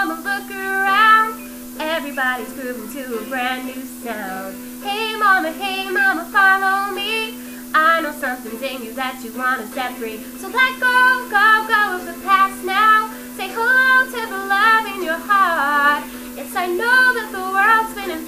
mama, look around. Everybody's grooving to a brand new sound. Hey mama, follow me. I know something's in you that you wanna set free. So let go, go of the past now. Say hello to the love in your heart. Yes, I know that the world's spinning